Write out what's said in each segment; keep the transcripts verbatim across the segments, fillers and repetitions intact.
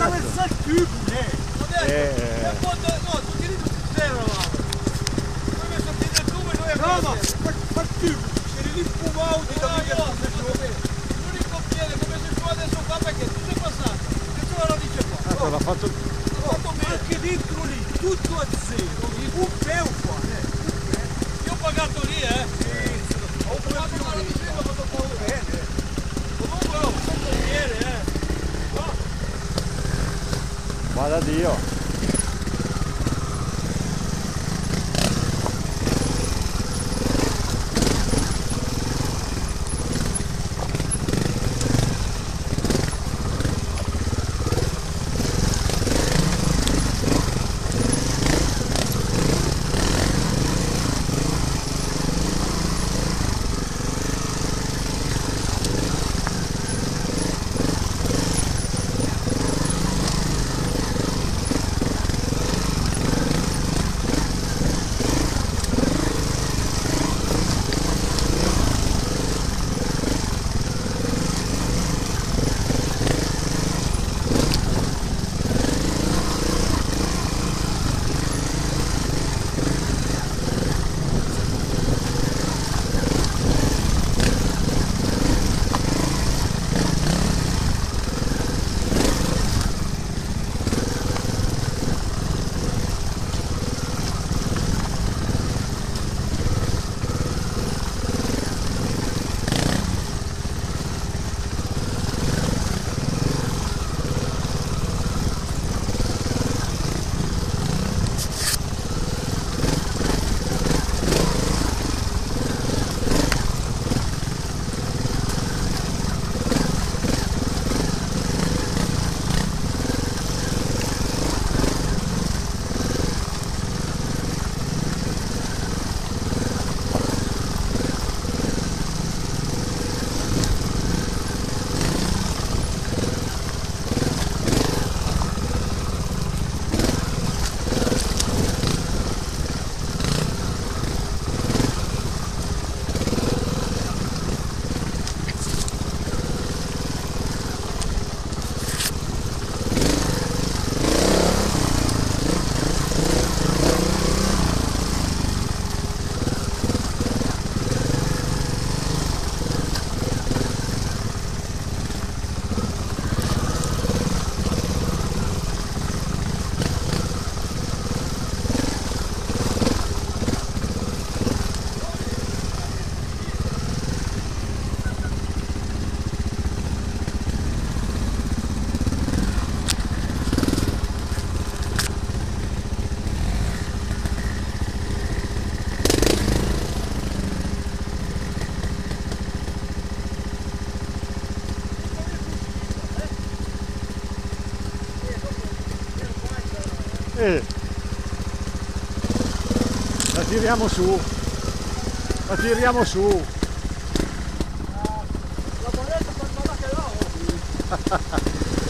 attraversa il tubo, eh! Eh. No, tutti lì tutti zero eravamo. Poi mi sono chiuso il tubo e noi No, abbiamo... ma fa il tubo! C'eri lì sfumato da mica l'unico piede come se tu adesso qua perché tu sei passato. E tu la dice qua. Tanto l'ha fatto... L'ho fatto bene. Anche dentro lì, tutto a zero! Un peu qua, eh! Io ho pagato lì, eh. Ho pagato la vicenda, ho fatto paura. Bene! Comunque ho fatto ieri, eh. No. Vada Dio. Eh. La tiriamo su. La tiriamo su. La moneta per mano che l'ho!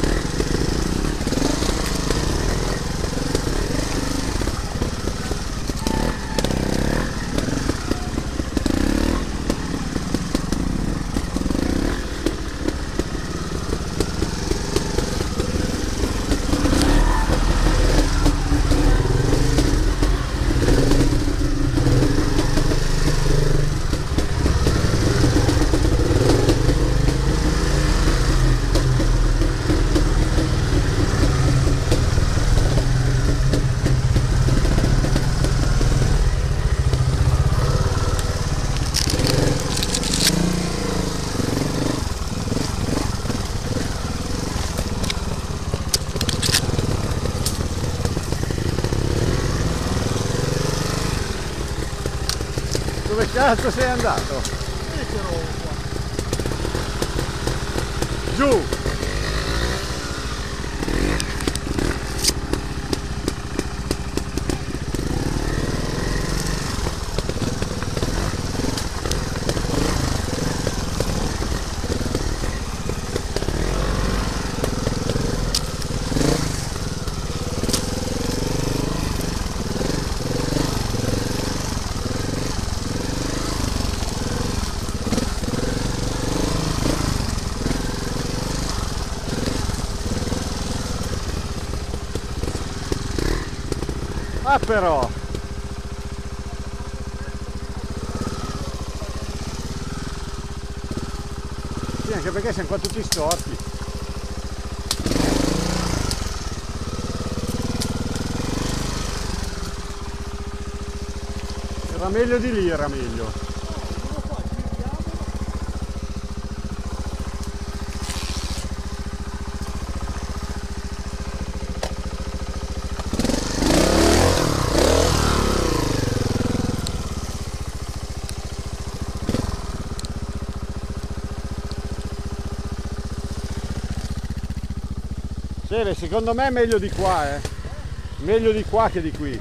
Dove cazzo sei andato? Giù! Ah però! Sì, anche perché siamo qua tutti storti. Era meglio di lì, era meglio. Sere, secondo me è meglio di qua, eh. Meglio di qua che di qui.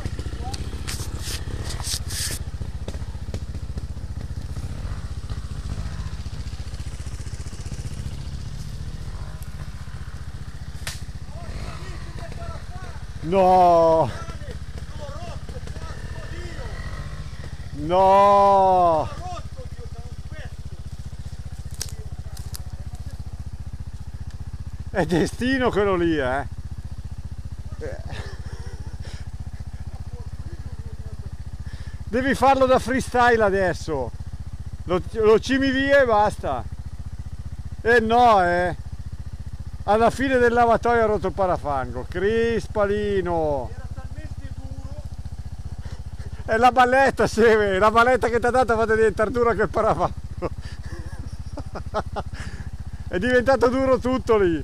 No! No! È destino quello lì, eh! Devi farlo da freestyle adesso! Lo, lo cimi via e basta! E no, eh! Alla fine del lavatoio ha rotto il parafango! Crispalino! Era talmente duro. È la balletta, Seve! La balletta che ti ha dato fa diventare dura che il parafango! È diventato duro tutto lì!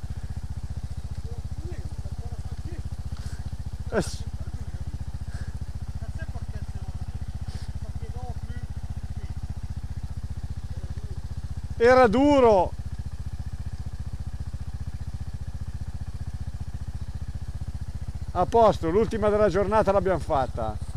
Era duro! A posto, l'ultima della giornata l'abbiamo fatta.